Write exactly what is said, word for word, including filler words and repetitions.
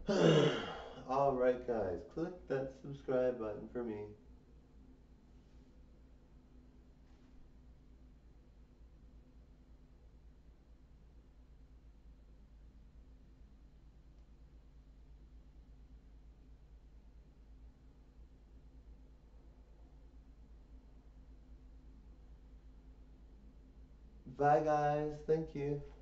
Alright, guys, click that subscribe button for me. Bye, guys. Thank you.